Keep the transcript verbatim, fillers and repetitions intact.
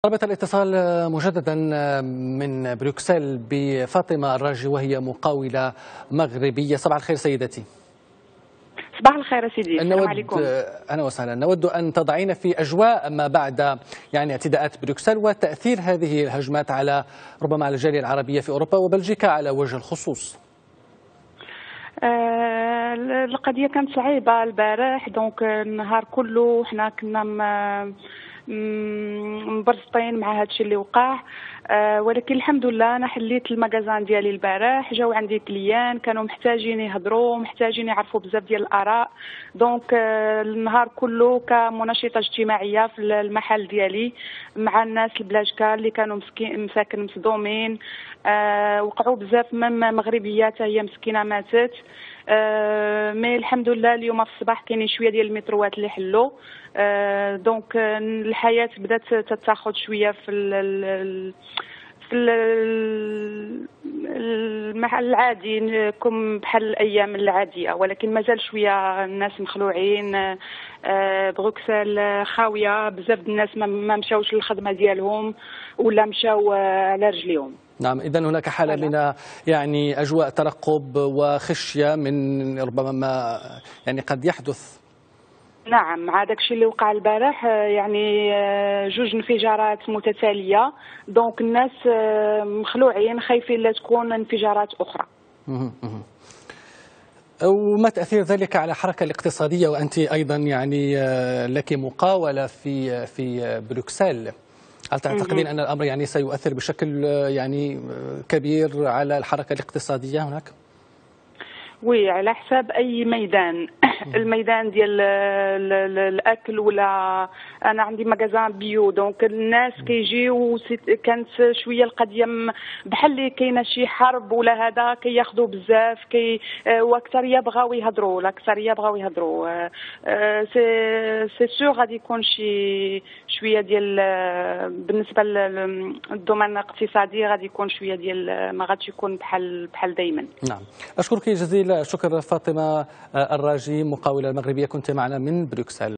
رابط الاتصال مجددا من بروكسل بفاطمة الراجي وهي مقاولة مغربية. صباح الخير سيدتي. صباح الخير سيدي، السلام عليكم. أهلا وسهلا. نود أن تضعين في أجواء ما بعد يعني اعتداءات بروكسل وتأثير هذه الهجمات على ربما على الجالية العربية في أوروبا وبلجيكا على وجه الخصوص. آه القضية كانت صعيبة البارح، دونك النهار كله حنا كنا مبرسطين مع هادشي اللي وقع. أه ولكن الحمد لله انا حليت المغازان ديالي البارح، جاو عندي كليان كانوا محتاجين يهضروا، محتاجين يعرفوا بزاف ديال الاراء. دونك أه النهار كله كمنشطه اجتماعيه في المحل ديالي مع الناس البلاجكا اللي كانوا مسكين مساكن مصدومين. أه وقعوا بزاف من مغربيات هي مسكينه ماتت. أه مي الحمد لله اليوم في الصباح كاينين شويه ديال المتروات اللي حلوا. أه دونك الحياه بدات تتاخذ شويه في ال في المحل العادي كم بحال الايام العاديه، ولكن مازال شويه الناس مخلوعين. أه بروكسل خاويه، بزاف الناس ما مشاوش للخدمه ديالهم ولا مشاو على رجليهم. نعم، إذا هناك حالة من يعني أجواء ترقب وخشية من ربما ما يعني قد يحدث. نعم، مع داكشي اللي وقع البارح يعني جوج انفجارات متتالية، دونك الناس مخلوعين خايفين لا تكون انفجارات أخرى. وما تأثير ذلك على الحركة الاقتصادية وأنت أيضا يعني لك مقاولة في في بروكسل؟ هل تعتقدين أن الأمر يعني سيؤثر بشكل يعني كبير على الحركة الاقتصادية هناك؟ وي، على حساب أي ميدان. الميدان ديال الاكل، ولا انا عندي مغازان بيو، دونك الناس كيجيو كانت شويه القضيه بحال اللي كاينه شي حرب ولا هذا كياخذوا بزاف كي واكثريه بغاو يهضروا، الاكثريه بغاو يهضروا. سي سي سور غادي يكون شي شويه ديال بالنسبه للدومين الاقتصادي غادي يكون شويه ديال ما غاديش يكون بحال بحال دائما. نعم، اشكرك جزيل الشكر فاطمه الراجي مقاولة مغربية، كنت معنا من بروكسل.